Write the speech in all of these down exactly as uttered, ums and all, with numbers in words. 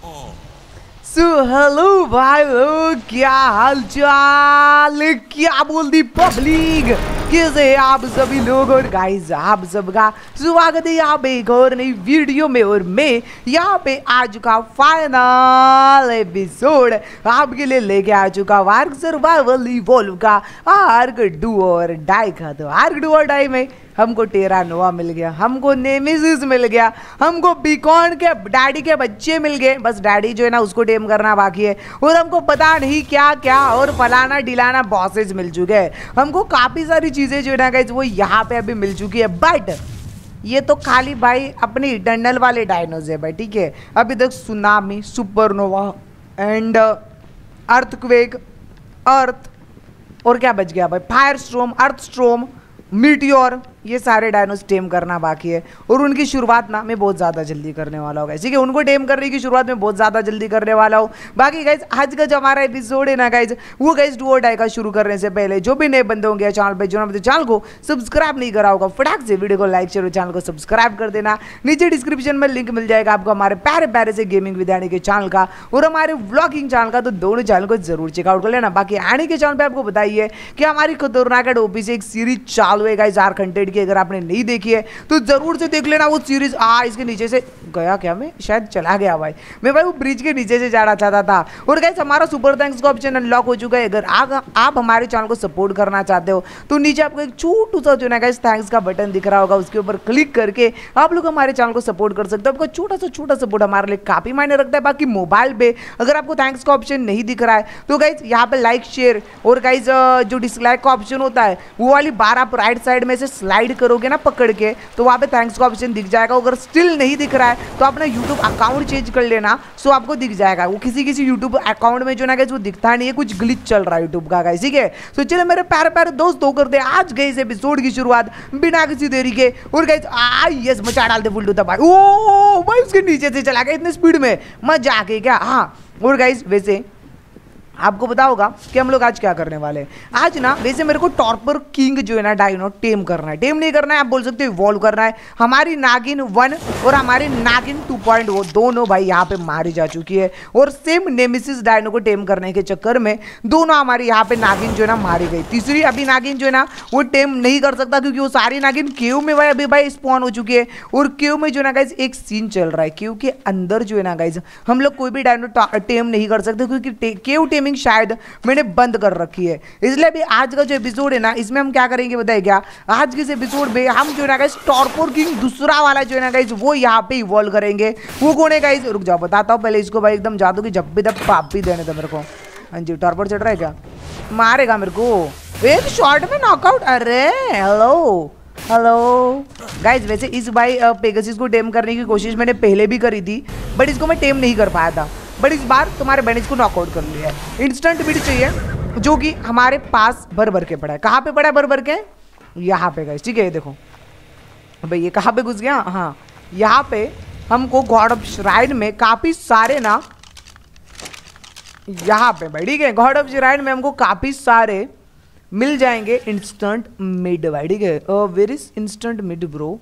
So hello भाई लोग, क्या हाल चाल, क्या बोल दी पब्लिक, कैसे हैं आप सभी लोग। और गाइस आप सबका स्वागत है यहाँ पे एक और नई वीडियो में। और मैं यहाँ पे आ चुका फाइनल एपिसोड आपके लिए लेके आ चुका आर्क सर्वाइवल इवॉल्व का आर्क डू और डाई का। तो आर्क डू और डाई में हमको टेरा नोवा मिल गया, हमको नेमेसिस मिल गया, हमको बीकॉन के डैडी के बच्चे मिल गए। बस डैडी जो है ना उसको टेम करना बाकी है। और हमको पता नहीं क्या क्या और फलाना डिलाना बॉसेज मिल चुके हैं। हमको काफ़ी सारी चीज़ें जो है ना गाइस वो यहाँ पे अभी मिल चुकी है। बट ये तो खाली भाई अपने इटर्नल वाले डायनोज है भाई, ठीक है। अभी तक tsunami, supernova and earthquake, earth और क्या बच गया भाई, फायर स्ट्रोम, अर्थ स्ट्रोम, मीटियोर, ये सारे डायनोस टेम करना बाकी है। और उनकी शुरुआत ना मैं बहुत ज़्यादा जल्दी करने वाला हूँ गाइस, ठीक है। उनको टेम करने की शुरुआत में बहुत ज़्यादा जल्दी करने वाला हूँ। बाकी गाइस आज का जो हमारा एपिसोड है ना गाइस, वो गाइस डू और डाई का शुरू करने से पहले जो भी नए बंदे होंगे चैनल पे, जो ना चैनल को सब्सक्राइब नहीं करा होगा, फटाक से वीडियो को लाइक शेयर, चैनल को सब्सक्राइब कर देना। नीचे डिस्क्रिप्शन में लिंक मिल जाएगा आपको हमारे प्यारे प्यारे से गेमिंग विद्याणी के चैनल का और हमारे व्लॉगिंग चैनल का, तो दोनों चैनल को जरूर चेकआउट कर लेना। बाकी आने के चैनल पर आपको बताइए कि हमारी खतरनाक ओपी से एक सीरीज चालू है गाइस आर्क हंटेड की। अगर आपने नहीं देखी है तो जरूर से देख लेना वो सीरीज। आ इसके नीचे से गया क्या, मैं शायद चला गया भाई, मैं भाई वो ब्रिज के नीचे से जाना चाहता था। और गाइस हमारा सुपर थैंक्स का ऑप्शन अनलॉक हो चुका है। अगर आ, आप हमारे चैनल को सपोर्ट करना चाहते हो तो नीचे आपको एक छोटू सा जो ना गाइस थैंक्स का बटन दिख रहा होगा, उसके ऊपर क्लिक करके आप लोग हमारे चैनल को सपोर्ट कर सकते हो। आपका छोटा सा छोटा सपोर्ट हमारे लिए काफी मायने रखता है। बाकी मोबाइल पे अगर आपको थैंक्स का ऑप्शन नहीं दिख रहा है तो गाइस यहाँ पे लाइक शेयर और गाइस जो डिसलाइक का ऑप्शन होता है वो वाली बार आप राइट साइड में से स्लाइड करोगे ना पकड़ के, तो वहाँ पे थैंक्स का ऑप्शन दिख जाएगा। अगर स्टिल नहीं दिख रहा है तो अपना यूट्यूब अकाउंट चेंज कर लेना, सो आपको दिख जाएगा। वो किसी किसी यूट्यूब अकाउंट में जो ना गाइस वो दिखता नहीं है, कुछ ग्लिच चल रहा है यूट्यूब का गाइस, ठीक है। तो चलो मेरे प्यारे प्यारे दोस्त तो करते हैं आज गए इस एपिसोड की शुरुआत बिना किसी देरी के। और गाइस आ यस मचा डालते फुल टू भाई। ओ भाई उसके नीचे से चला गया इतनी स्पीड में, मजा आके क्या। हाँ और गाइस वैसे आपको पता होगा कि हम लोग आज क्या करने वाले हैं। आज ना वैसे मेरे को टॉर्पर किंग जो है ना डायनो टेम करना है। टेम नहीं करना है, आप बोल सकते हो इवॉल्व करना है। हमारी नागिन वन और हमारी नागिन टू पॉइंट वो दोनों भाई यहाँ पे मारी जा चुकी है। और सेम नेमेसिस डायनो को टेम करने के चक्कर में दोनों हमारी यहाँ पे नागिन जो है ना मारी गई। तीसरी अभी नागिन जो है ना वो टेम नहीं कर सकता क्योंकि वो सारी नागिन केव में भाई अभी भाई स्पॉन हो चुकी है। और केव में जो है ना गाइज एक सीन चल रहा है, केव के अंदर जो है ना गाइज हम लोग कोई भी डायनो टेम नहीं कर सकते क्योंकि केव टेम शायद मैंने बंद कर रखी है। इसलिए भी आज का जो एपिसोड है ना इसमें हम क्या करेंगे बताइए क्या। आज के इस एपिसोड में हम जो है ना गाइस टॉर्पर किंग दूसरा वाला जो है ना गाइस वो यहाँ पे इवॉल्व करेंगे। वो कौन है गाइस, रुक जाओ बताता हूँ पहले इसको भाई एकदम जादू की जब भी तब पाप भी देने दो मेरे को। हाँ जी टॉर्पर चढ़ रहा है क्या, मारेगा मेरे को एक शॉट में नॉकआउट। अरे हेलो हेलो गाइज वैसे इस भाई पेगासस को टेम करने की कोशिश मैंने पहले भी करी थी बट इसको मैं टेम नहीं कर पाया था। बट इस बार तुम्हारे बेनिस को नॉकआउट कर लिया है। इंस्टेंट बीट चाहिए जो कि हमारे पास भर भर के पड़ा है। कहाँ पे पड़ा है भर भर के, यहाँ पे गाइस, ठीक है। ये देखो भाई ये कहाँ पे घुस गया। हाँ यहाँ पे हमको गॉड ऑफ श्राइन में काफी सारे ना, यहाँ पे भाई ठीक है गॉड ऑफ श्राइन में हमको काफी सारे मिल जाएंगे इंस्टेंट मिड भाई, ठीक है। Where is instant mid bro,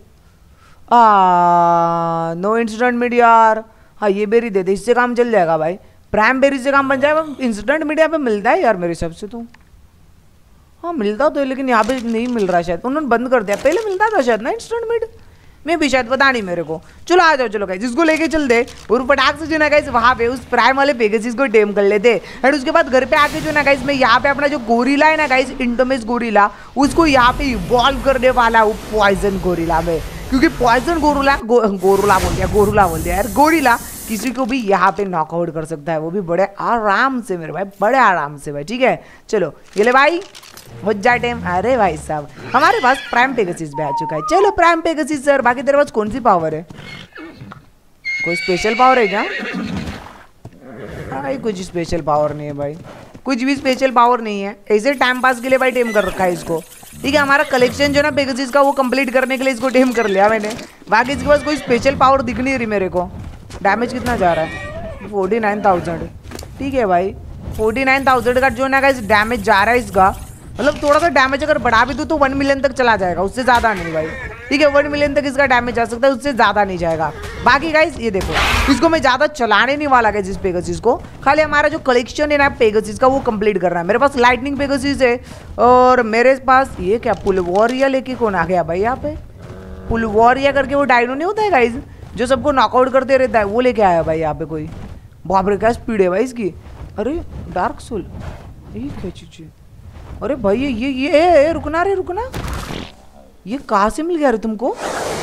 ah no instant mid यार। हाँ ये बेरी दे दे, इससे काम चल जाएगा भाई। प्राइम बेरी से काम बन जाएगा। इंस्टेंट मीडिया पे मिलता है यार मेरे हिसाब से तो। हाँ मिलता तो है लेकिन यहाँ पे नहीं मिल रहा शायद, उन्होंने बंद कर दिया। पहले मिलता था शायद ना इंस्टेंट मीड में भी, शायद पता नहीं मेरे को। चलो आ जाओ चलो गाइस इसको लेके चल दे और फटाक से जो ना गाइस वहाँ पे उस प्राइम वाले पेगासस को टेम कर लेते। एंड उसके बाद घर पे आके जो ना गाइस मैं यहाँ पे अपना जो गोरिला है ना गाइस इंटोमेस गोरिला उसको यहाँ पे इवॉल्व करने वाला हूँ पॉइजन गोरिला में। क्योंकि पॉइजन गोरुला गो, गोरुला बोल दिया गोरुला बोल दिया यार गोरिला किसी को भी यहाँ पे नॉकआउट कर सकता है, वो भी बड़े आराम से मेरे भाई, बड़े आराम से भाई, ठीक है। चलो ये ले भाई हो जाए टाइम। अरे भाई साहब हमारे पास प्राइम पेगासस भी आ चुका है। चलो प्राइम पेगासस सर, बाकी तेरे पास कौन सी पावर है, कोई स्पेशल पावर है क्या? भाई कुछ स्पेशल पावर नहीं है भाई, कुछ भी स्पेशल पावर नहीं है। ऐसे टाइम पास के लिए भाई टेम कर रखा है इसको, ठीक है। हमारा कलेक्शन जो है ना पेगासस का वो कंप्लीट करने के लिए इसको टेम कर लिया मैंने। बाकी इसके पास कोई स्पेशल पावर दिख नहीं रही मेरे को। डैमेज कितना जा रहा है, फोर्टी नाइन थाउजेंड, ठीक है भाई। फोर्टी नाइन थाउजेंड का जो ना गाइस डैमेज जा रहा है इसका, मतलब थोड़ा सा डैमेज अगर बढ़ा भी दूँ तो वन मिलियन तक चला जाएगा, उससे ज़्यादा नहीं भाई, ठीक है। वन मिलियन तक इसका डैमेज जा सकता है, उससे ज़्यादा नहीं जाएगा। बाकी गाइज ये देखो, इसको मैं ज़्यादा चलाने नहीं वाला गाइज इस पेगासिस को, खाली हमारा जो कलेक्शन है ना पेगासिस का वो कंप्लीट करना है। मेरे पास लाइटनिंग पेगासिस है और मेरे पास ये क्या पुलवोरिया लेके कौन आ गया भाई यहाँ पे? पुलवोरिया करके वो डायनो नहीं होता है गाइज जो सबको नॉकआउट करते रहता है, वो लेके आया भाई यहाँ पे कोई। बाप रे क्या स्पीड है भाई इसकी। अरे डार्क सोल ये क्या चीज है? अरे भाई ये ये ये, ये रुकना रे रुकना, ये कहाँ से मिल गया रे तुमको?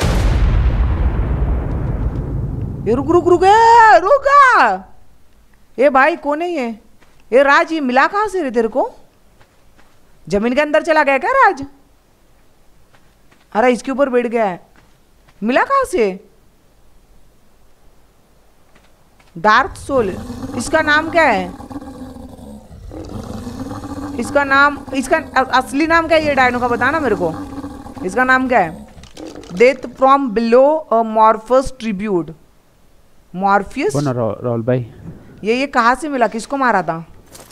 ये रुक रुक रुक रुका। ये भाई कौन है ये? ये राज, ये मिला कहाँ से रे तेरे को? जमीन के अंदर चला गया क्या राज? अरे इसके ऊपर बैठ गया है, मिला कहाँ से? डार्क सोल, इसका नाम क्या है? इसका नाम, इसका असली नाम क्या है ये डायनो का? बताना मेरे को, इसका नाम क्या है? Death from below a Morpheus tribute. Morpheus role भाई, ये ये कहाँ से मिला? किसको मारा था?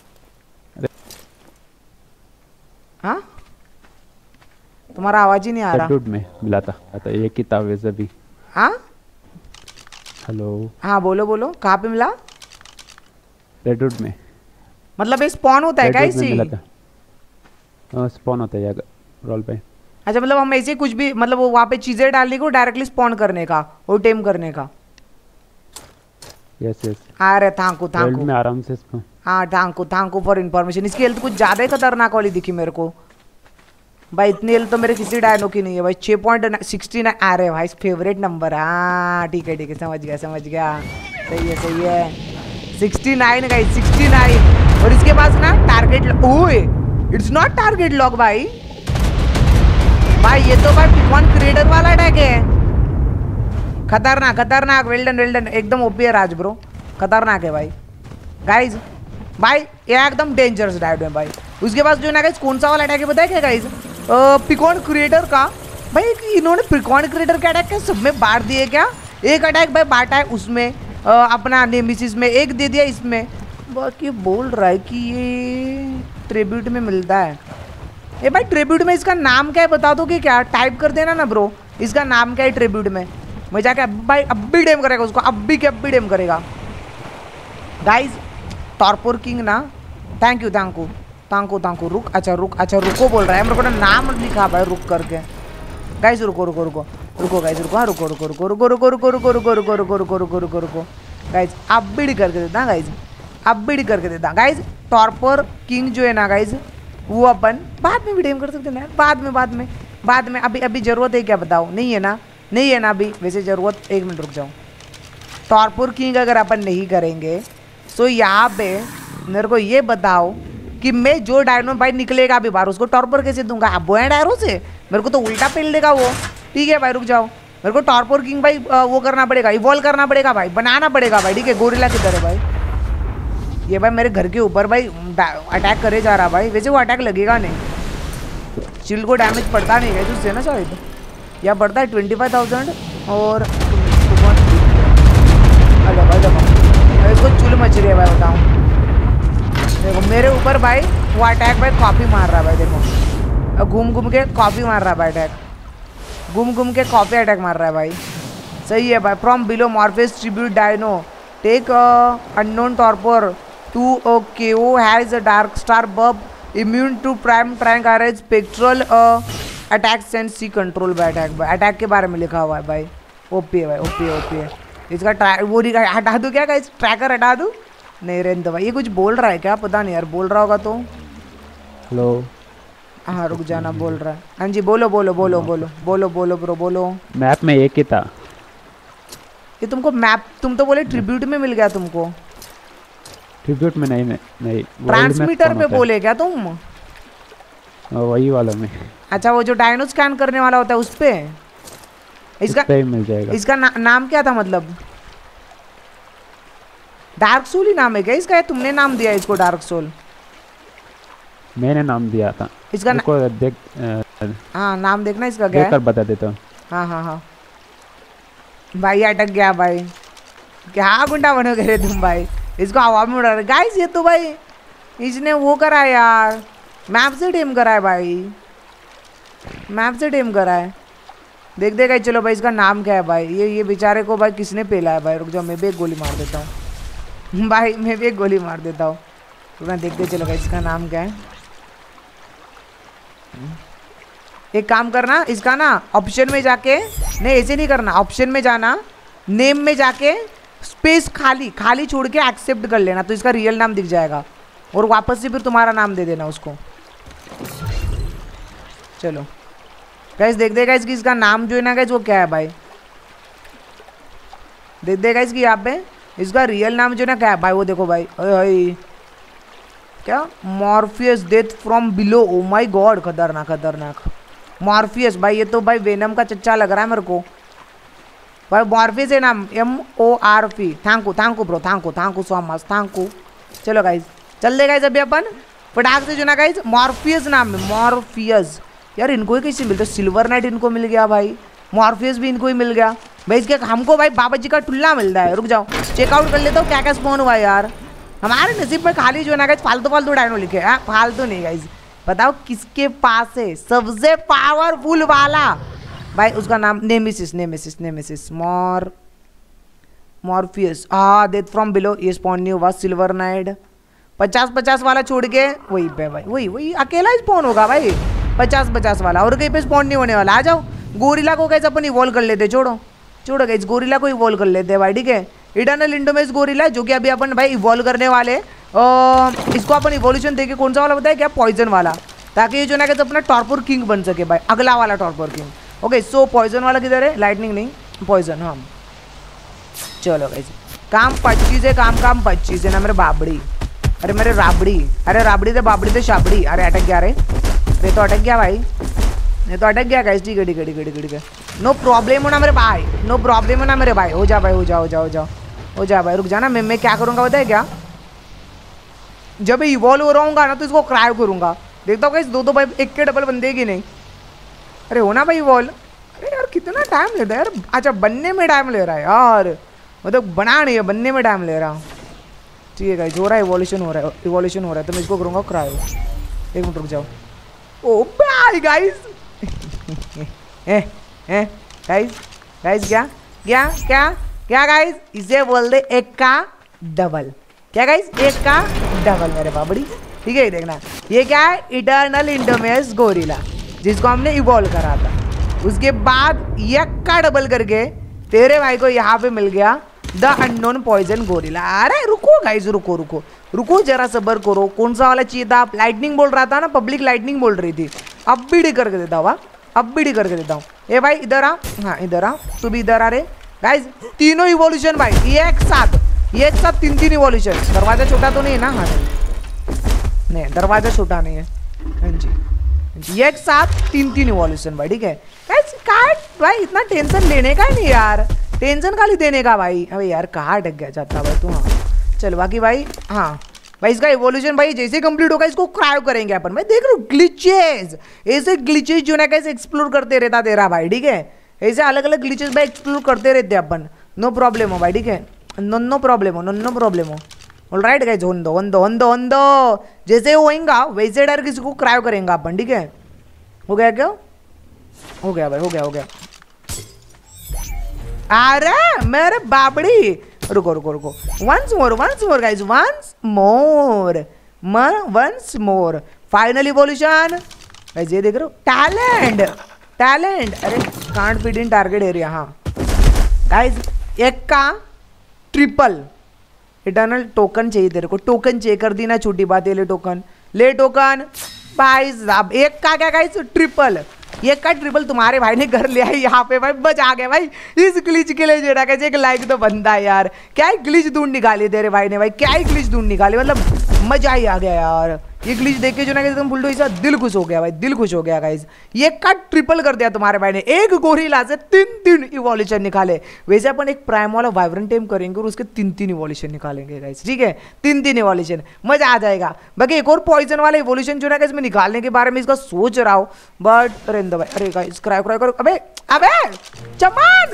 हाँ तुम्हारा आवाज ही नहीं आ रहा। में मिला था, था ये किताब वैसे भी। हाँ हेलो, हाँ बोलो बोलो, कहाँ पे मिला? रेडवुड में। मतलब ये स्पॉन होता है क्या इसी? हाँ स्पॉन होता है रोल पे। अच्छा मतलब हम ऐसे कुछ भी, मतलब वो वहाँ पे चीजें डालने को, डायरेक्टली स्पॉन करने का और टेम करने का। Yes yes. अरे थैंक यू थैंक यू में आराम से स्पॉन। हाँ thank you thank you for information. इसकी हेल्थ कुछ ज्यादा ही खतरनाक वाली दिखी मेरे को भाई। इतनी हेल्थ तो मेरे किसी डायनो की नहीं है भाई। छः पॉइंट सिक्सटी नाइन। अरे भाई फेवरेट नंबर। हाँ ठीक है ठीक है, समझ गया समझ गया, सही है सही है। Sixty nine guys, sixty nine. और इसके पास ना टारगेट, ओए इट्स नॉट टारगेट लॉक भाई। भाई ये तो भाई पिकॉन क्रिएटर वाला अटैक है। खतरनाक खतरनाक, वेल्डन वेल्डन, एकदम ओपी है राज ब्रो, खतरनाक है भाई। गाइज भाई ये एकदम डेंजरस डायनो है भाई। उसके पास जो है ना गाइज कौन सा वाला अटैक है बताया क्या गाइज? पिकॉन क्रिएटर का। भाई इन्होंने पिकॉन क्रिएटर का अटैक क्या सब में बांट दिए क्या? एक अटैक भाई बांटा है उसमें, आ, अपना नेमिसिस में एक दे दिया इसमें। बाकी बोल रहा है कि ये ट्रिब्यूट में मिलता है। ये भाई ट्रिब्यूट में इसका नाम क्या है बता दो कि क्या? टाइप कर देना ना ब्रो, इसका नाम क्या है ट्रिब्यूट में। मैं जाके अब भाई अब भी डेम करेगा उसको, अब भी के अब भी डेम करेगा गाइज। टॉर्पोर किंग ना, thank you thank you thank you thank you. रुक, अच्छा रुक, अच्छा रुको बोल रहा है मेरे को ना, नाम लिखा भाई रुक करके। गाइज रुको रुको रुको रुको गाइज रुको, हाँ रुको रुको रुको रुको रुको रुको रुको रुको रुको रुको रुको रुको रुको रुको गाइज। अब भी करके देता गाइज, अब भी करके देता गाइज। टॉर्पोर किंग जो है ना गाइज, वो अपन बाद में भी डेम कर सकते हैं, बाद में बाद में बाद में। अभी अभी जरूरत है क्या बताओ? नहीं है ना, नहीं है ना अभी वैसे जरूरत। एक मिनट रुक जाओ। टॉर्पोर किंग अगर अपन नहीं करेंगे तो यहाँ पे मेरे को ये बताओ कि मैं जो डायनो भाई निकलेगा अभी बाहर उसको टॉर्पोर कैसे दूंगा? अब वो है डायरो से, मेरे को तो उल्टा पेल देगा वो। ठीक है भाई रुक जाओ, मेरे को टॉर्पोर किंग भाई वो करना पड़ेगा, इवॉल्व करना पड़ेगा भाई, बनाना पड़ेगा भाई। ठीक है गोरिल्ला किधर है भाई? ये भाई मेरे घर के ऊपर भाई अटैक करे जा रहा भाई। वैसे वो अटैक लगेगा नहीं, चिल को डैमेज पड़ता नहीं है तुझसे ना शायद, या पड़ता है ट्वेंटी फाइव थाउजेंड और भाई देखो इसको चुल मच रही है भाई बताऊँ। देखो मेरे ऊपर भाई वो अटैक भाई कॉपी मार रहा है भाई। देखो घूम घूम के कॉपी मार रहा है भाई अटैक, घूम घूम के कॉपी अटैक मार रहा है भाई। सही है भाई। From below Morpheus tribute dino tech unknown torpor to O K O has a dark star bub immune to prime tranq are as spectral attack sense see control by attack. भाई attack के बारे में लिखा हुआ है भाई। OP है भाई, ओपी है ओपी है। इसका ट्रैक वो नहीं हटा दूँ क्या? इस ट्रैकर हटा दूँ? नहीं रेंद भाई, ये कुछ बोल रहा है क्या? पता नहीं यार, बोल रहा होगा तो। हेलो हाँ रुक जाना, बोल रहा है। हाँ जी बोलो बोलो बोलो बोलो बोलो बोलो ब्रो बोलो। मैप में एक ही था ये तुमको मैप, तुम तो बोले ट्रिब्यूट में मिल गया तुमको। ट्रिब्यूट में नहीं नहीं, ट्रांसमीटर पे बोले क्या तुम? वही वाला में। अच्छा वो जो डायनो स्कैन करने वाला होता है उस पे इसका पे मिल जाएगा। इसका ना, नाम क्या था मतलब? डार्क सोल ही नाम है क्या इसका? तुमने नाम दिया इसको डार्क सोल? मैंने नाम दिया था इसका ना... देख हाँ नाम देखना इसका क्या है? कर बता देता हूँ। हाँ हाँ हाँ भाई अटक गया भाई। क्या गुंडा बनोगे रे तुम भाई? इसको हवा में उड़ा रहे गाइस। ये तो भाई इसने वो करा है यार, मैप से टेम करा है भाई, मैप से टेम करा है। देख दे गाइस। चलो भाई इसका नाम क्या है भाई? ये ये बेचारे को भाई किसने पेला है भाई? रुक जाओ, मैं भी एक गोली मार देता हूँ भाई, मैं भी एक गोली मार देता हूँ। तो देखते चलो भाई इसका नाम क्या है। एक काम करना, इसका ना ऑप्शन में जाके, नहीं ऐसे नहीं करना, ऑप्शन में जाना, नेम में जाके स्पेस खाली खाली छोड़ के एक्सेप्ट कर लेना, तो इसका रियल नाम दिख जाएगा और वापस से फिर तुम्हारा नाम दे देना उसको। चलो गाइस देख दे गाइस कि इसका नाम जो है ना गाइस वो क्या है भाई? देख दे गाइस कि यहाँ पे इसका रियल नाम जो है ना क्या है भाई? वो देखो भाई, ओए ओए क्या Morpheus death from below. Oh my god, खतरनाक खतरनाक मॉर्फियस भाई। ये तो भाई वेनम का चच्चा लग रहा है मेरे को भाई। मॉर्फियस है नाम, M O R P. Thank you thank you bro, thank you thank you so much, thank you. चलो गाइस चल दे गाइस अभी अपन फटाक से जो ना गाइस मॉर्फियस नाम है, मॉर्फियस। यार इनको ही कैसे मिलता है? सिल्वर नाइट इनको मिल गया भाई, मॉर्फियस भी इनको ही मिल गया भाई। इसके हमको भाई बाबा जी का टुल्ला मिलता है। रुक जाओ चेकआउट कर लेता हूँ क्या क्या स्पॉन हुआ यार। हमारे नसीब में खाली जो है ना गाइस फालतू फालतू डायनो लिखे हैं। फालतू नहीं गाइस, बताओ किसके पास है सबसे पावरफुल वाला भाई? उसका नाम Nemesis, Nemesis Nemesis mor Morpheus. हाँ डेथ फ्रॉम बिलो, ये स्पॉन नहीं हुआ। सिल्वर नाइट पचास पचास वाला छोड़ के वही पे भाई, वही वही अकेला स्पॉन होगा भाई पचास पचास वाला, और कहीं पे स्पॉन नहीं होने वाला। आ जाओ गोरिल्ला को कैसे अपन इवॉल्व कर लेते, छोड़ो छोड़ो गाइस, गोरिल्ला को इवॉल्व कर लेते हैं भाई, ठीक है। इटर्नल इंडोमेस गोरिल्ला जो कि अभी अपन भाई इवॉल्व करने वाले। इसको अपन इवोल्यूशन देके कौन सा वाला बताया क्या? पॉइजन वाला, ताकि ये जो ना कहते अपना टॉर्पोर किंग बन सके भाई, अगला वाला torpor king. Okay so poison वाला किधर है? लाइटनिंग नहीं, पॉइजन। हाँ चलो गाइस काम पच्चीस है, काम काम पच्चीस है ना मेरे बाबड़ी। अरे मेरे राबड़ी, अरे राबड़ी से बाबड़ी से शाबड़ी। अरे अटक गया रे, ये तो अटक गया भाई, ये तो अटक गया गाइस। ठीक है ठीक है ठीक है ठीक है, नो प्रॉब्लम हो ना मेरे भाई, नो प्रॉब्लम हो ना मेरे भाई। हो जा भाई, हो जा हो जा हो जा हो जा भाई। रुक जाना, मैं मैं क्या करूँगा बताए क्या? जब इवॉल्व हो रहूँगा ना तो इसको क्राई करूँगा। देखता हूँ गाइस दो दो भाई एक के डबल बन देगी नहीं। अरे हो ना भाई इवॉल्व। अरे यार कितना टाइम लेता है यार। अच्छा बनने में टाइम ले रहा है यार, मतलब बना नहीं है, बनने में टाइम ले रहा हूँ। ठीक है गाइस हो रहा है, इवोल्यूशन हो रहा है, इवोल्यूशन हो रहा है, तो मैं इसको करूँगा क्रायो। एक मिनट रुक जाओ। ओ भाई गाइस ए ए गाइस गाइस क्या क्या क्या क्या गाइस? इसे बोल दे एक का डबल। क्या गाइस? एक का डबल मेरे बाबड़ी। ठीक है देखना, ये क्या है? इटर्नल इंडोमेस गोरिल्ला, जिसको हमने इवॉल्व करा था। उसके बाद एक का डबल करके तेरे भाई को यहाँ पे मिल गया द अननोन पॉइजन गोरिल्ला। अरे रुको गाइस, रुको रुको रुको जरा सबर करो। कौन सा वाला चाहिए था? लाइटनिंग बोल रहा था ना, पब्लिक लाइटनिंग बोल रही थी। अब भी डी करके देता हूँ, अब भी डी करके देता हूँ। ए भाई इधर आ, हाँ इधर आ, तू भी इधर आ रे। गाइस तीनों इवोल्यूशन भाई एक साथ, एक साथ तीन तीन इवोल्यूशन। दरवाजा छोटा तो नहीं है ना? हाँ नहीं दरवाजा छोटा नहीं है। हाँ जी एक साथ तीन तीन इवोल्यूशन भाई, ठीक है। गाइस काट भाई, इतना टेंशन लेने का ही नहीं यार, टेंशन खाली देने का भाई। अबे यार कहाँ अटक गया जाता भाई तू? हाँ चल बाकी भाई, हाँ भाई इसका इवोल्यूशन भाई जैसे कंप्लीट होगा इसको क्रायो करेंगे अपन भाई। देख लो ग्लिचेस, ऐसे ग्लिचेस जो ना कैसे एक्सप्लोर करते रहता तेरा भाई, ठीक है। ऐसे अलग अलग ग्लिचेस भाई एक्सप्लोर करते रहते अपन, नो प्रॉब्लम हो भाई, ठीक है। नो नो प्रॉब्लम हो, नो नो प्रॉब्लम हो। ऑल राइट गाइस, होन दो होन दो होन दो होन दो। जैसे होएगा वैसे डर किसी को क्रायो करेंगे अपन, ठीक है। हो गया क्या? हो गया भाई, हो गया हो गया। अरे मेरे बाबड़ी, रुको रुको रुको, once more once more guys, once more once more. Final evolution guys, ये देख रहे हो टैलेंट टैलेंट। अरे can't fit in target area. हाँ गाइस एक का ट्रिपल इटर्नल टोकन चाहिए तेरे को, टोकन चाहिए। कर दी ना छोटी बात है, ले टोकन ले टोकन भाई साहब। एक का क्या गाइस? ट्रिपल। ये का ट्रिपल तुम्हारे भाई ने कर लिया है यहाँ पे भाई, बचा गया भाई। इस ग्लिच के लिए जेड़ा कैसे एक लाइक तो बनता है यार। क्या ही ग्लिच ढूंढ निकाली तेरे भाई ने भाई, क्या ही ग्लिच ढूंढ निकाली, मतलब मजा ही आ गया यार। ये ग्लिच देख के जो ना एकदम फुल ऐसा दिल खुश हो गया भाई, दिल खुश हो गया गाइस। ये का ट्रिपल कर दिया तुम्हारे भाई ने, एक गोरिल्ला से तीन तीन इवोल्यूशन निकाले। वैसे अपन एक प्राइम वाला वाइब्रेंट टेम करेंगे और उसके तीन तीन इवोल्यूशन निकालेंगे गाइस, ठीक है। तीन तीन इवोल्यूशन, मजा आ जाएगा। बाकी एक और पॉइजन वाला इवोल्यूशन जो ना गाइस मैं निकालने के बारे में इसका सोच रहा हूँ, बट रेंदो भाई। अरे गाइस क्राई क्राई करो। अबे अबे चमान,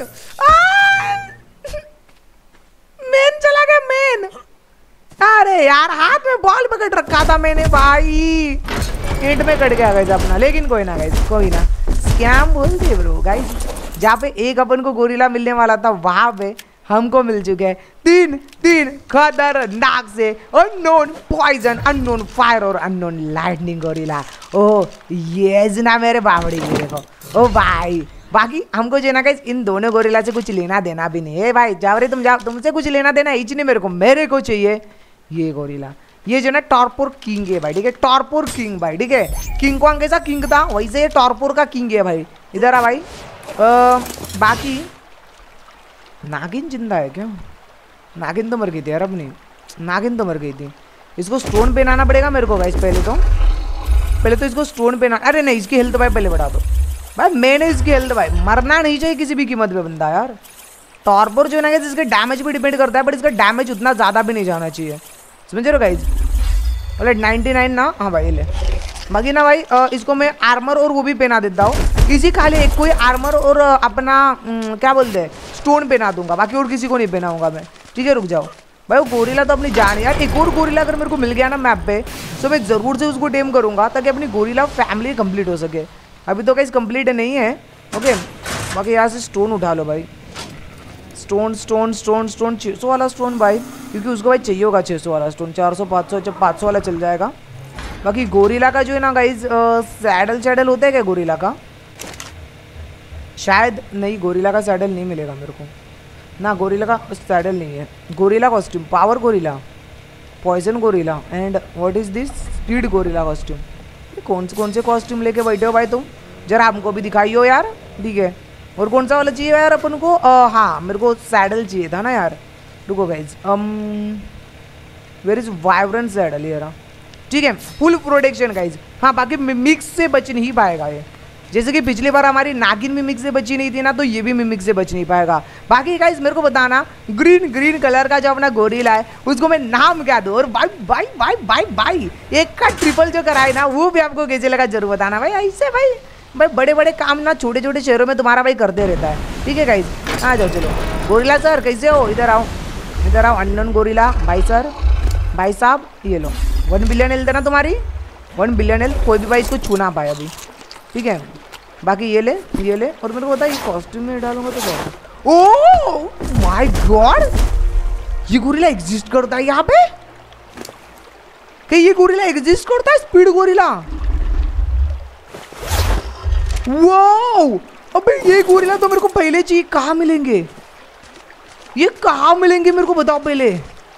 मेन चला गया मेन। अरे यार हाथ में बॉल पकड़ रखा था मैंने भाई, एंड में कट गया गाइस अपना। लेकिन कोई ना गाइस, कोई ना, स्कैम बोलते ब्रो गाइस, जहाँ पे एक अपन को गोरिल्ला मिलने वाला था वहां पे हमको मिल चुके हैं तीन तीन खतरनाक से अननोन पॉइजन, अननोन फायर और अननोन लाइटनिंग गोरिल्ला। ओह ये ना मेरे बावड़ी की देखो। ओ भाई बाकी हमको जो है ना गाइस इन दोनों गोरिल्ला से कुछ लेना देना भी नहीं है भाई। जाओ रे तुम जाओ, तुमसे कुछ लेना देना ही नहीं मेरे को। मेरे को चाहिए ये गोरिल्ला, ये जो ना टॉर्पोर किंग है भाई, ठीक है। टॉर्पोर किंग भाई, ठीक है। किंग कॉन्ग कैसा किंग था वैसे ये टॉर्पोर का किंग है भाई। इधर आ भाई। आ, बाकी नागिन जिंदा है क्या? नागिन तो मर गई थी यार अपनी, नागिन तो मर गई थी। इसको स्टोन पहनाना पड़ेगा मेरे को गाइस। पहले तो पहले तो इसको स्टोन पहना, अरे नहीं इसकी हेल्थ भाई पहले बढ़ा दो भाई। मैंने इसकी हेल्थ भाई, मरना नहीं चाहिए किसी भी कीमत पे बंदा यार। टॉर्पोर जो है ना गाइस इसके डैमेज पे डिपेंड करता है, बट इसका डैमेज उतना ज़्यादा भी नहीं जाना चाहिए, समझ रहे हो गाइस। बोले नाइन्टी नाइन ना, हाँ भाई ले। बाकी ना भाई आ, इसको मैं आर्मर और वो भी पहना देता हूँ। इसी खाली एक कोई आर्मर और अपना न, क्या बोलते हैं स्टोन पहना दूंगा, बाकी और किसी को नहीं पहनाऊंगा मैं, ठीक है। रुक जाओ भाई, वो गोरिल्ला तो अपनी जान यार। एक और गोरिल्ला अगर मेरे को मिल गया ना मैप पे तो मैं ज़रूर से उसको टेम करूँगा ताकि अपनी गोरिल्ला फैमिली कंप्लीट हो सके। अभी तो गाइस कंप्लीट नहीं है, ओके। बाकी यहाँ से स्टोन उठा लो भाई, स्टोन स्टोन स्टोन स्टोन छः सौ वाला स्टोन भाई, क्योंकि उसको भाई चाहिए होगा छः सौ वाला स्टोन। चार सौ पाँच सौ जब पाँच सौ वाला चल जाएगा। बाकी गोरिल्ला का जो है ना गाइस सैडल सैडल होता है क्या गोरिल्ला का? शायद नहीं, गोरिल्ला का सैडल नहीं मिलेगा मेरे को ना। गोरिल्ला का सैडल नहीं है। Gorilla costume, power gorilla, poison gorilla and what is this speed gorilla costume. कौन से कौन से कॉस्ट्यूम लेके बैठे हो भाई तुम? जरा हमको भी दिखाइयो यार, ठीक है। और कौन सा वाला चाहिए यार अपन को? आ, हाँ मेरे को सैडल चाहिए था ना यार। रुको guys, where is vibrant saddle यार, ठीक है। Full protection guys. हाँ बाकी मिमिक्स से बच नहीं पाएगा ये, जैसे कि पिछली बार हमारी नागिन मिमिक्स से बची नहीं थी ना, तो ये भी मिमिक्स से बच नहीं पाएगा। बाकी गाइज मेरे को बताना ग्रीन ग्रीन कलर का जो अपना गोरिल्ला है उसको मैं नाम क्या दूँ? और भाई भाई भाई भाई भाई एक का ट्रिपल जो कराए ना वो भी आपको कैसे लगा जरूर बताना भाई। ऐसे भाई भाई बड़े बड़े काम ना छोटे छोटे शहरों में तुम्हारा भाई करते रहता है, ठीक है गाइज। आ जाओ चलो। गोरिल्ला सर कैसे हो? इधर आओ, इधर आओ। अननोन गोरिल्ला भाई सर, भाई साहब ये लो। वन बिलियन हेल्थ है ना तुम्हारी, वन बिलियन हेल्थ। कोई भी भाई इसको छू ना पाए अभी, ठीक है। बाकी ये ले ये ले। और मेरे को बता ये कॉस्ट्यूम में डालूंगा तो क्या? ओह माय गॉड, ये गोरिल्ला एग्जिस्ट करता है यहाँ पे? क्या ये गोरिल्ला एग्जिस्ट करता है? Speed gorilla. वाओ, अबे ये गोरिल्ला तो मेरे को पहले चाहिए। कहाँ मिलेंगे ये, कहाँ मिलेंगे मेरे को बताओ पहले।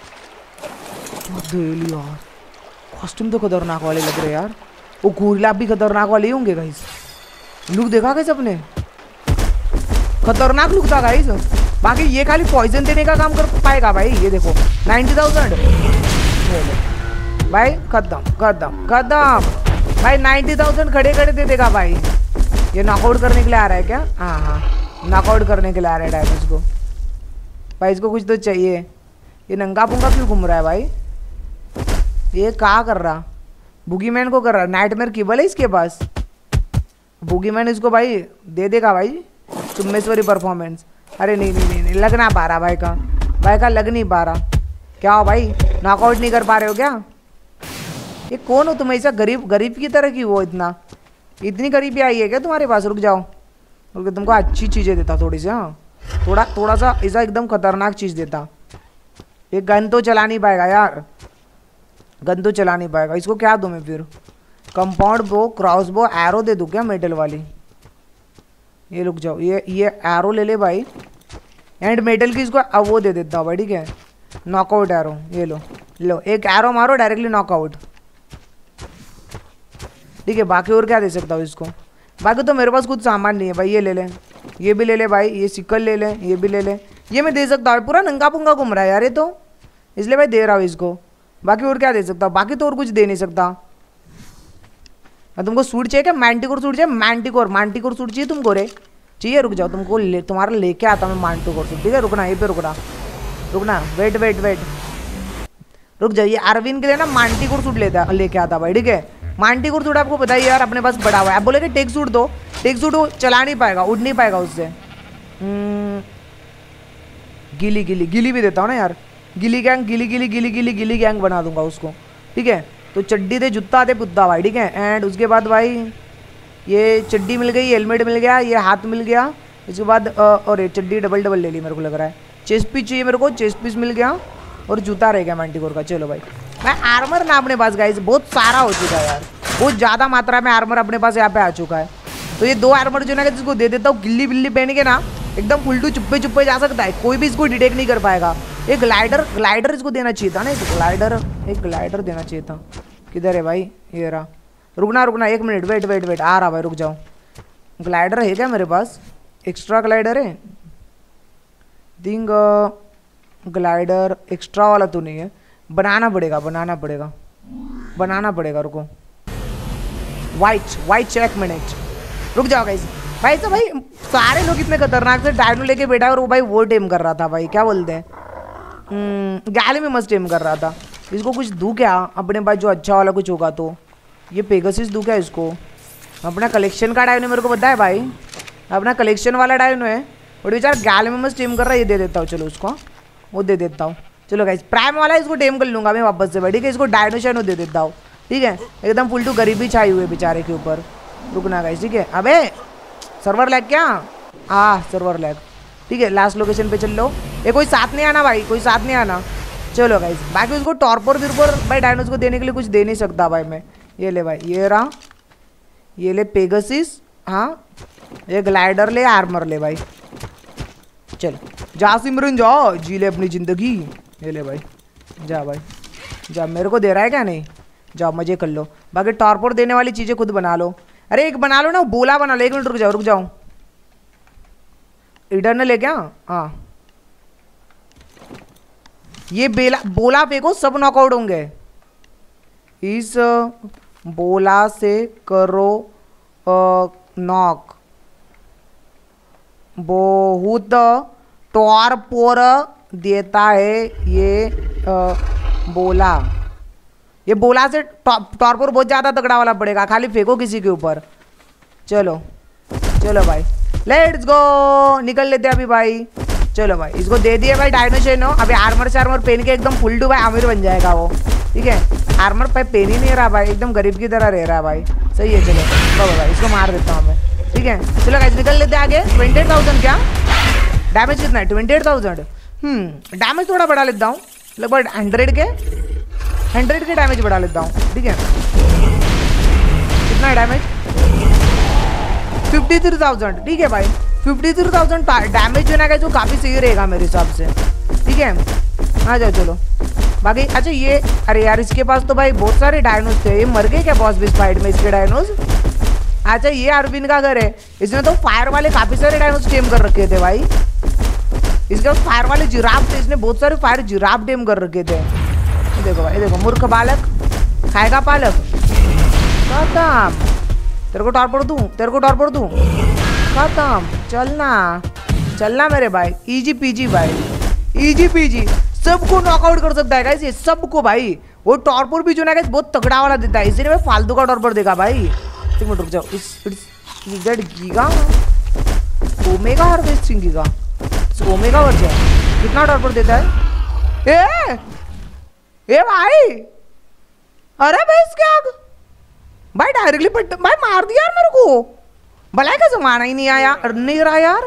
यार कॉस्ट्यूम तो खतरनाक वाले लग रहे यार। वो गोरिल्ला भी खतरनाक वाले ही होंगे गाइस। लुक देखा कैसे अपने, खतरनाक लुक था गाइस। बाकी ये खाली पॉइजन देने का काम कर पाएगा भाई। ये देखो नाइन्टी थाउजेंड भाई, खत्म खत्म खत्म भाई। नाइन्टी थाउजेंड खड़े खड़े दे देगा भाई। ये नॉकआउट करने के लिए आ रहा है क्या? हाँ हाँ नॉकआउट करने के लिए आ रहा है डायमंड्स को भाई। इसको कुछ तो चाहिए। ये नंगा पुंगा क्यों घूम रहा है भाई? ये क्या कर रहा? बुगीमैन को कर रहा। नाइटमेयर केबल है इसके पास। बुगीमैन इसको भाई दे देगा भाई चुम्मेश्वरी परफॉर्मेंस। अरे नहीं नहीं नहीं, नहीं लग ना पा रहा भाई का, भाई का लग नहीं पा रहा। क्या हो भाई, नॉकआउट नहीं कर पा रहे हो क्या? ये कौन हो तुम? ऐसा गरीब गरीब की तरह की वो इतना इतनी गरीबी आई है क्या तुम्हारे पास? रुक जाओ, रुक तुमको अच्छी चीज़ें देता थोड़ी सी। हाँ थोड़ा थोड़ा सा ऐसा एकदम खतरनाक चीज़ देता। ये गन तो चला नहीं पाएगा यार, गन तो चला नहीं पाएगा। इसको क्या दूँ मैं फिर? कंपाउंड बो, क्रॉस बो, एरो दे दूँ क्या मेटल वाली? ये रुक जाओ, ये ये एरो ले ले भाई। एंड मेटल की इसको अब वो दे देता हूँ भाई, ठीक है। नॉकआउट एरो, ये लो लो, एक एरो मारो डायरेक्टली नॉकआउट, ठीक है। बाकी और क्या दे सकता हूँ इसको? बाकी तो मेरे पास कुछ सामान नहीं है भाई। ये ले ले, ये भी ले ले भाई, ये सिकल ले ले, ये भी ले ले। ये मैं दे सकता हूँ। पूरा नंगा पुंगा घूम रहा है यार ये तो, इसलिए भाई दे रहा हूँ इसको। बाकी और क्या दे सकता हूँ? बाकी तो और कुछ दे नहीं सकता। तुमको सूट चाहिए क्या? मैंटिकोर सूट चाहिए? मैंटिकोर मैंटिकोर सूट चाहिए तुमको? रे चाहिए? रुक जाओ, तुमको ले, तुम्हारा लेके आता मैं मैंटिकोर सूट, ठीक है। रुकना, ये पे रुकना रुकना वेट वेट वेट रुक जाओ। ये अरविंद के लिए ना मैंटिकोर सूट लेता लेके आता भाई, ठीक है। मैंटिकोर सूट आपको बताइए यार अपने पास बड़ा हुआ है। आप बोले कि टेक सूट दो, टेक सूट वो चला नहीं पाएगा, उड़ नहीं पाएगा उससे। गिली गिली गिली भी देता हूँ ना यार, गिली गैंग, गिली गिली गिली गिली गिली गैंग बना दूंगा उसको, ठीक है। तो चड्डी दे, जूता दे, पुत्ता भाई, ठीक है। एंड उसके बाद भाई ये चड्डी मिल गई, हेलमेट मिल गया, ये हाथ मिल गया, इसके बाद और चड्डी डबल डबल ले ली मेरे को लग रहा है। चेस्ट पीस चाहिए मेरे को, चेस्ट पीस मिल गया और जूता रह गया मैंटिकोर का। चलो भाई मैं आर्मर ना अपने पास गाइस बहुत सारा हो चुका है यार, बहुत ज़्यादा मात्रा में आर्मर अपने पास यहाँ पे आ चुका है। तो ये दो आर्मर जो ना जिसको दे देता हूँ, गिल्ली बिल्ली पहन के ना एकदम फुलटू चुप्पे चुप्पे जा सकता है, कोई भी इसको डिटेक्ट नहीं कर पाएगा। एक ग्लाइडर ग्लाइडर इसको देना चाहिए था ना, एक ग्लाइडर एक ग्लाइडर देना चाहिए था। किधर है भाई? ये रहा। रुकना रुकना एक मिनट, वेट वेट वेट, आ रहा भाई, रुक जाओ। ग्लाइडर है क्या मेरे पास? एक्स्ट्रा ग्लाइडर है थिंक, ग्लाइडर एक्स्ट्रा वाला तो नहीं है, बनाना पड़ेगा बनाना पड़ेगा बनाना पड़ेगा। रुको, वाइट वाइट चेक मिनट, रुक जाओ गाइस। भाई तो भाई सारे लोग इतने खतरनाक से डायनो लेके बैठा है और वो भाई वो टेम कर रहा था भाई, क्या बोलते हैं, गैले में मस्त टेम कर रहा था। इसको कुछ दूँ क्या अपने पास जो अच्छा वाला कुछ होगा तो? ये पेगासस दूँ क्या इसको? अपना कलेक्शन का डायनो मेरे को पता है भाई, अपना कलेक्शन वाला डायनो है और बेचारा गैले में मस्त टेम कर रहा है। ये दे देता हूँ, चलो उसको वो दे देता हूँ। चलो गाइस प्राइम वाला इसको टेम कर लूँगा मैं वापस से भाई, ठीक है। इसको डायनो शाइनो दे देता हूँ, ठीक है। एकदम फुल टू गरीबी छाई हुई है बेचारे के ऊपर। रुकना गाइस, ठीक है। अबे सर्वर लैग क्या? हाँ सर्वर लैग, ठीक है। लास्ट लोकेशन पे चल लो। ये कोई साथ नहीं आना भाई, कोई साथ नहीं आना। चलो गाइस बाकी उसको टॉर्पर विरपर भाई डायनोस को देने के लिए कुछ दे नहीं सकता भाई मैं। ये ले भाई, ये रहा, ये ले पेगासस, हाँ ये ग्लाइडर ले, आर्मर ले भाई। चल जा सिमरन जा, जी ले अपनी ज़िंदगी। ये ले भाई, जा भाई जा। मेरे को दे रहा है क्या? नहीं, जाओ मजे कर लो। बाकी टॉर्पर देने वाली चीज़ें खुद बना लो। अरे एक बना लो ना, बोला बना लो। एक मिनट रुक जाओ रुक जाओ, इटर्नल है क्या? हाँ ये बेला बोला फेंको, सब नॉकआउट होंगे। इस बोला से करो नॉक, बहुत टॉर्पोर देता है ये आ, बोला। ये बोला से टॉर्पोर बहुत ज़्यादा तगड़ा वाला पड़ेगा, खाली फेंको किसी के ऊपर। चलो चलो भाई लेट्स गो, निकल लेते हैं अभी भाई। चलो भाई इसको दे दिए भाई डायनो शाइनो। अभी आर्मर शार्मर पहन के एकदम फुल टू भाई अमीर बन जाएगा वो, ठीक है। आर्मर पे पहन ही नहीं रहा भाई, एकदम गरीब की तरह रह रहा है भाई। सही है, चलो बाबा भाई इसको मार देता हूँ मैं, ठीक है। चलो गाइस निकल लेते हैं आगे। ट्वेंटी एट थाउजेंड क्या डैमेज कितना है? Twenty eight thousand hmm damage थोड़ा बढ़ा लेता हूँ, लगभग हंड्रेड के हंड्रेड के डैमेज बढ़ा लेता हूँ, ठीक है। कितना है डैमेज? फिफ्टी थ्री थाउजेंड, ठीक है भाई। फिफ्टी थ्री थाउजेंड डैमेज जो ना जो काफ़ी सही रहेगा मेरे हिसाब से, ठीक है। आ जाओ चलो बाकी। अच्छा ये, अरे यार इसके पास तो भाई बहुत सारे डायनोस थे, ये मर गए क्या बॉस बीस फाइट में इसके डायनोस? अच्छा ये अरविंद का घर है, इसने तो फायर वाले काफ़ी सारे डायनोस टेम कर रखे थे भाई। इसके पास फायर वाले जिराफ थे, इसने बहुत सारे फायर जिराफ टेम कर रखे थे। देखो भाई देखो, मूर्ख बालक खाएगा पालक। खत्म, तेरे को टॉर्पर दूं, तेरे को टॉर्पर दूं, खत्म। चलना चलना मेरे भाई, इजी पीजी भाई, इजी पीजी। सबको नॉकआउट कर सकता है गाइस ये, सबको भाई। वो टॉर्पर भी जो ना गाइस बहुत तगड़ा वाला देता है, इसलिए मैं फालतू का टॉर्पर देगा भाई। एक मिनट रुक जाओ, is that giga omega harvesting giga, omega version कितना टॉर्पर देता है? ए ए भाई, अरे भाई इसके आग भाई डायरेक्टली पट भाई मार दिया यार मेरे को। भला का जमाना ही नहीं आया, नहीं रहा यार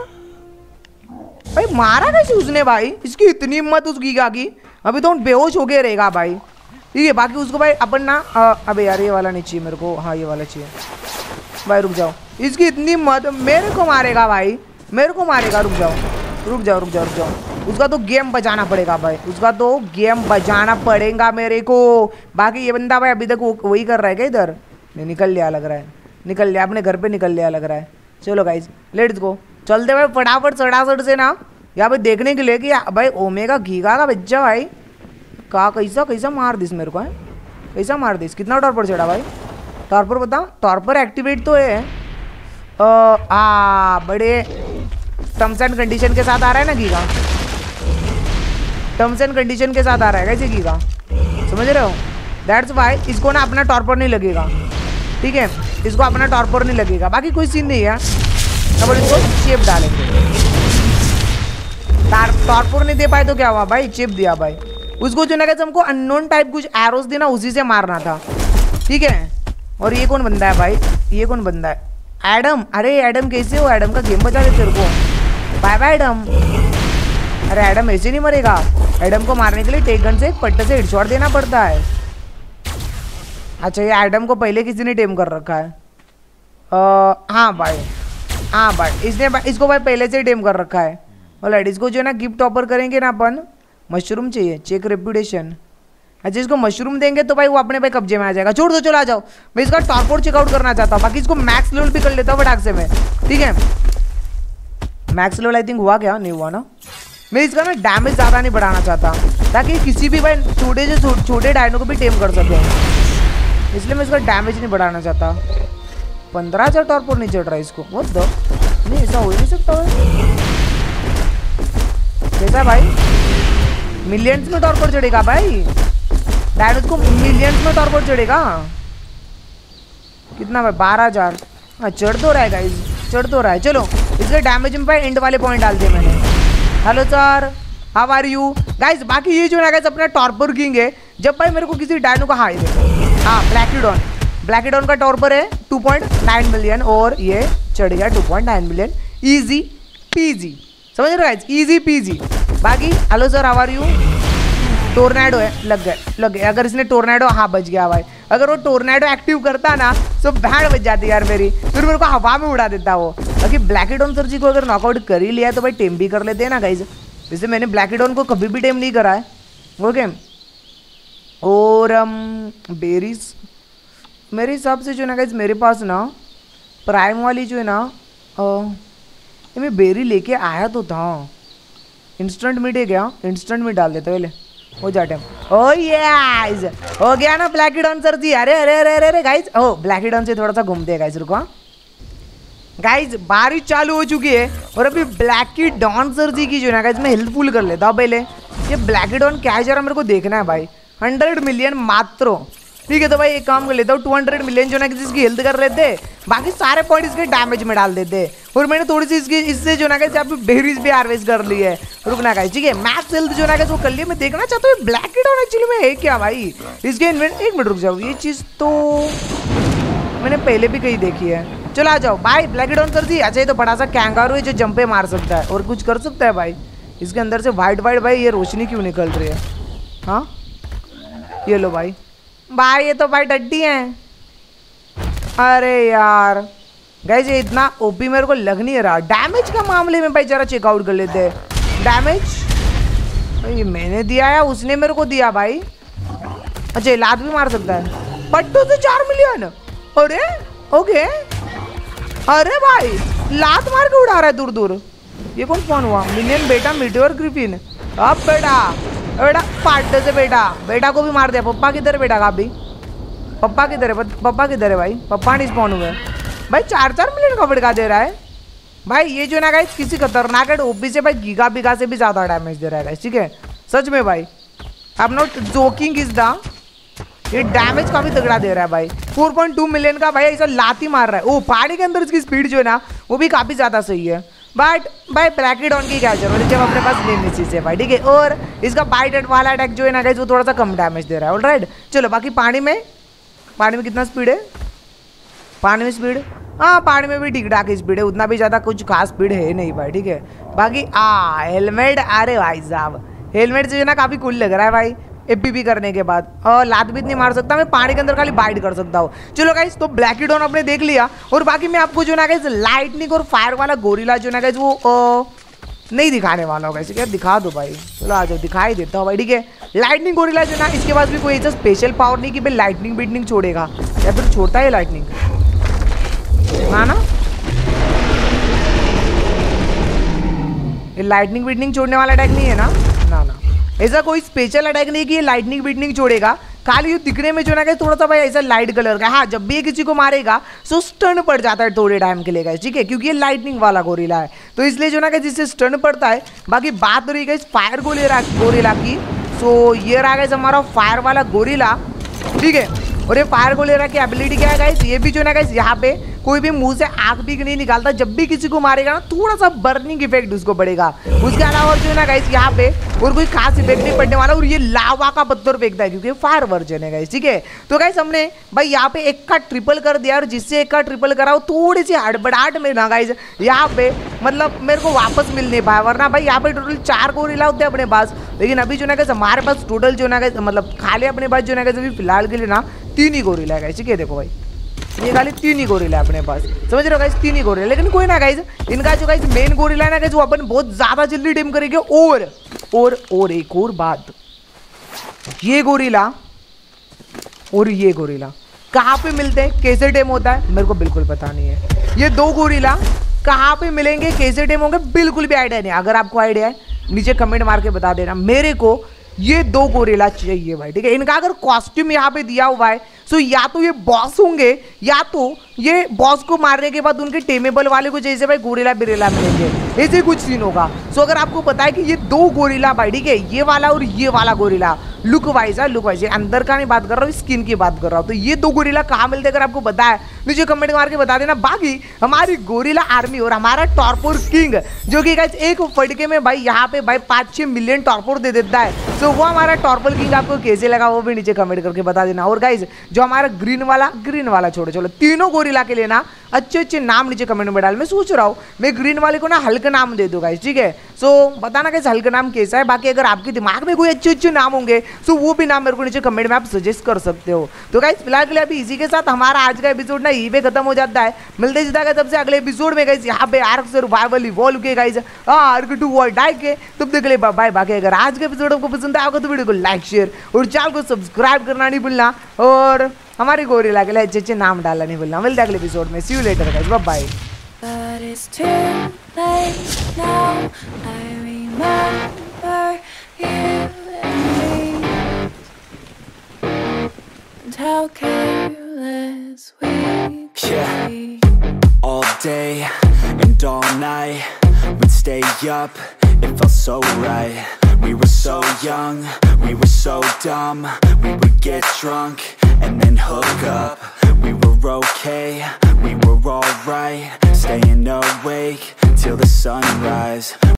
भाई। मारा कैसे उसने भाई? इसकी इतनी हिम्मत उस गीगा की, अभी तो बेहोश हो गया रहेगा भाई, ठीक है। बाकी उसको भाई अपन ना, अबे यार ये वाला नहीं चाहिए मेरे को, हाँ ये वाला चाहिए भाई। रुक जाओ, इसकी इतनी हिम्मत, मेरे को मारेगा भाई, मेरे को मारेगा। रुक जाओ रुक जाओ रुक जाओ रुक जाओ, उसका तो गेम बचाना पड़ेगा भाई, उसका तो गेम बचाना पड़ेगा मेरे को। बाकी ये बंदा भाई अभी तक वही कर रहा है क्या इधर? नहीं निकल लिया लग रहा है, निकल लिया अपने घर पे, निकल लिया लग रहा है। चलो गाइज लेट्स गो, चलते भाई फटाफट सड़ासड़ से ना यहाँ पे देखने के लिए कि भाई ओमेगा गीगा का बच्चा भाई का कैसा कैसा मार दिस मेरे को है, कैसा मार दिस। कितना टॉर्पर चढ़ा भाई? टॉर्पर बता, टॉर्पर एक्टिवेट तो है आ बड़े टर्म्स एंड कंडीशन के साथ आ रहा है ना गीगा, टर्म्स एंड कंडीशन के साथ आ रहा है कैसे गीगा, समझ रहे हो? दैट्स वाई इसको ना अपना टॉर्पर नहीं लगेगा, ठीक है। इसको अपना टॉर्पर नहीं लगेगा, बाकी कोई सीन नहीं है। अब इसको चिप डालेंगे, टॉर्पर नहीं दे पाए तो क्या हुआ भाई, चिप दिया भाई उसको। जो ना कहते हमको अननोन टाइप कुछ एरोस देना, उसी से मारना था, ठीक है। और ये कौन बंदा है भाई? ये कौन बंदा है? एडम। अरे एडम कैसे हो? एडम का गेम बचा दे तेरे को। Bye bye Adam. अरे एडम ऐसे नहीं मरेगा, एडम को मारने के लिए टेक गन से एक पट्टे से हेडशॉट देना पड़ता है। अच्छा ये एडम को पहले किसी ने टेम कर रखा है। आ, हाँ भाई, हाँ भाई इसने इसको भाई पहले से टेम कर रखा है। ऑलराइट, इसको जो है ना गिफ्ट ऑफर करेंगे ना अपन, मशरूम चाहिए, चेक रेपुटेशन। अच्छा इसको मशरूम देंगे तो भाई वो अपने भाई कब्जे में आ जाएगा। छोड़ दो, चलो आ जाओ। मैं इसका टॉर्पोड चेकआउट करना चाहता हूँ, बाकी इसको मैक्स लेवल भी कर लेता हूँ फटाक से मैं, ठीक है। मैक्स लेवल आई थिंक हुआ क्या, नहीं हुआ ना। मैं इसका ना डैमेज ज़्यादा नहीं बढ़ाना चाहता ताकि किसी भी भाई छोटे से छोटे डायनो को भी टेम कर सके, इसलिए मैं इसका डैमेज नहीं बढ़ाना चाहता। पंद्रह हजार टॉर्पोड नहीं चढ़ रहा है इसको, वो दो नहीं, ऐसा हो ही नहीं सकता है। कैसा भाई, मिलियंस में टॉर्पोड चढ़ेगा भाई, डायनोस को मिलियंस में टॉर्पोड चढ़ेगा। कितना भाई, बारह हजार। हाँ चढ़ तो रहा है गाइस, चढ़ तो रहा है। चलो इसके डैमेज में भाई एंड वाले पॉइंट डाल दिए मैंने। Hello sir, how are you guys. बाकी ये जो है गाइस अपना टॉर्पर किंग है। जब भाई मेरे को किसी डायनो का, हाँ देखो, हाँ ब्लैकिडॉन, ब्लैकिडॉन का टॉर्पर है टू पॉइंट नाइन मिलियन और ये चढ़ गया two point nine million. Easy peasy, समझ रहे हो गाइस, इजी पीजी। बाकी hello sir, how are you. Tornado है, लग गए लग गए। अगर इसने टोर्नेडो, हाँ बच गया भाई। अगर वो टोर्नेडो एक्टिव करता ना तो बैंड बच जाती यार मेरी, फिर मेरे को हवा में उड़ा देता वो। बाकी ब्लैकिडॉन सर जी को अगर नॉकआउट कर ही लिया तो भाई टेम भी कर लेते हैं ना गाइज। वैसे मैंने ब्लैकिडॉन को कभी भी टेम नहीं करा है, ओके। और बेरीज मेरे हिसाब से जो है ना गाइज मेरे पास ना प्राइम वाली जो है ना, ये मैं बेरी लेके आया तो था। इंस्टेंट मीट है क्या, इंस्टेंट मीट डाल देते पहले हो जाटे। ओ यस, हो गया ना ब्लैकिडॉन सर जी। अरे अरे अरे अरे गाइज, ओ ब्लैकिडॉन से थोड़ा सा घूमते हैं गाइज, रुको गाइज। बारिश चालू हो चुकी है और अभी ब्लैकिडॉन सर जी की जो है ना गाइज मैं हेल्पफुल कर लेता हूँ पहले। ये ब्लैकिडॉन क्या है जरा मेरे को देखना है भाई। हंड्रेड मिलियन मात्र, ठीक है। तो भाई एक काम कर लेता हूँ, टू हंड्रेड मिलियन जो ना किसी इसकी हेल्थ कर लेते, बाकी सारे पॉइंट इसके डैमेज में डाल देते। और मैंने थोड़ी सी इसकी इससे जो ना कैसे बेरीज भी हार्वेस्ट कर ली है। रुकना गाइस, ठीक है। मैक्स हेल्थ जो ना कैसे वो कर लिया। मैं देखना चाहता हूँ ब्लैकिडॉन एक्चुअली में है क्या भाई इसके। एक मिनट रुक जाओ, ये चीज़ तो मैंने पहले भी कहीं देखी है। चलो आ जाओ भाई ब्लैकिडॉन सर जी। अच्छा ये तो बड़ा सा कैंगारू है जो जंपे मार सकता है और कुछ कर सकता है भाई। इसके अंदर से वाइट वाइट भाई ये रोशनी क्यों निकल रही है। हाँ ये लो भाई, भाई ये तो भाई डड्डी हैं। अरे यार गाइस ये इतना ओपी मेरे को लग नहीं रहा। डैमेज का मामले में भाई जरा चेकआउट कर लेते हैं। डैमेज भाई मैंने दिया या उसने मेरे को दिया भाई। अच्छा लात भी मार सकता है, पट्टू से चार मिलियन। अरे ओके, अरे भाई लात मार के उड़ा रहा है दूर दूर। ये कौन फोन हुआ, मिलियन बेटा मीटियोर ग्रिफिन। अब बेटा बेटा पार्टे से बेटा बेटा को भी मार दिया। पप्पा किधर है बेटा का, अभी पप्पा किधर है, पप्पा किधर है भाई। पप्पा नहीं स्पॉन हुए भाई। चार चार मिलियन का बड़का दे रहा है भाई। ये जो ना गाइस किसी खतरनाक है ओपी से भाई गीगा बिगा से भी ज्यादा डैमेज दे रहा है गाइस, ठीक है। सच में भाई, I am not joking is the, ये डैमेज काफी तगड़ा दे रहा है भाई। फोर पॉइंट टू मिलियन का भाई ऐसा लात ही मार रहा है। ओ पहाड़ी के अंदर इसकी स्पीड जो है ना वो भी काफी ज्यादा सही है। बट भाई ब्लैकिडॉन की क्या जरूरत है जब अपने पास नेमेसिस है भाई, ठीक है। और इसका बाइट वाला अटैक जो है ना गाइस वो थोड़ा सा कम डैमेज दे रहा है। ऑलराइट चलो बाकी पानी में, पानी में कितना स्पीड है, पानी में स्पीड, हाँ पानी में भी ठीक ठाक स्पीड है, उतना भी ज़्यादा कुछ खास स्पीड है नहीं भाई, ठीक है। बाकी आ हेलमेट, अरे भाई साहब हेलमेट जो है ना काफ़ी कूल लग रहा है भाई एपीपी करने के बाद। और लात भी नहीं मार सकता मैं, पानी के अंदर खाली बाइट कर सकता हूँ। चलो गाइस तो ब्लैकिडॉन आपने देख लिया। और बाकी मैं आपको जो ना गाइस लाइटनिंग और फायर वाला गोरिल्ला जो ना गाइस वो ओ, नहीं दिखाने वाला होगा इसे, क्या दिखा दो भाई। चलो आ जाओ दिखाई देता हूँ भाई, ठीक है। लाइटनिंग गोरिल्ला जो ना इसके पास भी कोई ऐसा स्पेशल पावर नहीं कि भाई लाइटनिंग बीटनिंग छोड़ेगा, या फिर छोड़ता है लाइटनिंग ना ना। ये लाइटनिंग बीटनिंग छोड़ने वाला अटैक नहीं है ना, ना ना ऐसा कोई स्पेशल अटैक नहीं कि ये लाइटनिंग बीटनिंग छोड़ेगा। खाली ये दिखने में जो ना थोड़ा सा भाई ऐसा लाइट कलर का। हाँ जब भी ये किसी को मारेगा तो स्टन पड़ जाता है थोड़े टाइम के लिए, ठीक है, क्योंकि ये लाइटनिंग वाला गोरिल्ला है तो इसलिए जो ना जिससे स्टन पड़ता है। बाकी बात हो रही है फायर गोरिल्ला गोरिल्ला की, तो ये रहा गाइस हमारा फायर वाला गोरिल्ला, ठीक है। और ये फायर गोरिल्ला की एबिलिटी क्या है गाइस, ये भी जो ना गाइस यहाँ पे कोई भी मुंह से आग भी नहीं निकालता। जब भी किसी को मारेगा ना थोड़ा सा बर्निंग इफेक्ट उसको पड़ेगा। उसके अलावा जो है ना गाइस यहाँ पे और कोई खास इफेक्ट नहीं पड़ने वाला। और ये लावा का पत्थर फेंकता है क्योंकि फायर वर्जन है गाइस, ठीक है। तो गाइस हमने भाई यहाँ पे एक का ट्रिपल कर दिया, और जिससे एक का ट्रिपल करा वो थोड़ी सी हड़बड़ाहट में ना गाइस यहाँ पे मतलब मेरे को वापस मिल नहीं पाया, वरना भाई यहाँ पे टोटल चार गोरिल्ला होते हैं अपने पास। लेकिन अभी जो ना गाइस हमारे पास टोटल जो ना गाइस मतलब खाली अपने पास जो ना गाइस अभी फिलहाल के लिए ना तीन ही गोरिल्ला है गाइस, ठीक है। देखो भाई ये खाली तीन ही गोरिल्ला है अपने पास, समझ रहे हो गाइस, तीन ही गोरिल्ला। लेकिन कोई ना गाइस, इनका जो गाइस मेन गोरिल्ला है ना गाइस वो अपन बहुत ज्यादा जल्दी टीम करेंगे। और और और एक और बात, ये गोरिल्ला और ये गोरिल्ला कहाँ पे मिलते हैं, कैसे टेम होता है, मेरे को बिल्कुल पता नहीं है। ये दो गोरिल्ला कहाँ पे मिलेंगे, कैसे टेम होंगे, बिल्कुल भी आइडिया नहीं। अगर आपको आइडिया है नीचे कमेंट मार के बता देना। मेरे को ये दो गोरिल्ला चाहिए भाई, ठीक है। इनका अगर कॉस्ट्यूम यहाँ पे दिया हुआ है तो या तो ये बॉस होंगे, या तो ये बॉस को मारने के बाद उनके टेमेबल वाले को जैसे भाई गोरिल्ला बिरेला मिलेंगे, ऐसे कुछ सीन होगा। सो अगर आपको पता है कि ये दो गोरिल्ला भाई, ठीक है, ये वाला और ये वाला गोरिल्ला लुक वाइज है, लुक वाइज अंदर का नहीं बात कर रहा हूँ, स्किन की बात कर रहा हूँ। तो ये दो गोरिल्ला कहाँ मिलते हैं अगर आपको पता है नीचे कमेंट मार के बता देना। बाकी हमारी गोरिल्ला आर्मी और हमारा टॉर्पोर किंग जो कि गाइस एक फटके में भाई यहाँ पे भाई पाँच छः मिलियन टॉर्पोर दे देता है। सो वो हमारा टॉर्पोर किंग आपको कैसे लगा वो भी नीचे कमेंट करके बता देना। और गाइस जो हमारा ग्रीन वाला ग्रीन वाला छोड़ो चलो, तीनों गोरिल्ला के लिए ना अच्छे अच्छे नाम नीचे कमेंट में डाल। मैं सोच रहा हूँ मैं ग्रीन वाले को ना हल्का नाम दे दूँ गाइस, ठीक है। सो बताना गाइस हल्का नाम कैसा है। बाकी अगर आपके दिमाग में कोई अच्छे अच्छे नाम होंगे सो वो भी नाम मेरे को नीचे कमेंट में आप सजेस्ट कर सकते हो। तो गाइस फिलहाल के लिए अभी इसी के साथ हमारा आज का एपिसोड ना यहीं पे खत्म हो जाता है। मिलते जुदा है सबसे अगले एपिसोड में गाइस, यहाँ पे आर्क सर्वाइवल इवॉल्व के guys Ark two world die के। तब तक के लिए बाय। बाकी अगर आज का एपिसोड आपको पसंद आया होगा तो वीडियो को लाइक शेयर और चैनल को सब्सक्राइब करना नहीं भूलना, और हमारी गोरिल्ला के लिए अच्छे अच्छे नाम डालना नहीं भूलना। मिलते हैं अगले एपिसोड में, see you later guys, bye bye. But it's too late now. I remember you and me, and how careless we could Yeah. be. All day and all night, we'd stay up, it felt so right. We were so young, we were so dumb. We would get drunk and then hook up. We were okay, we were alright, staying awake till the sunrise.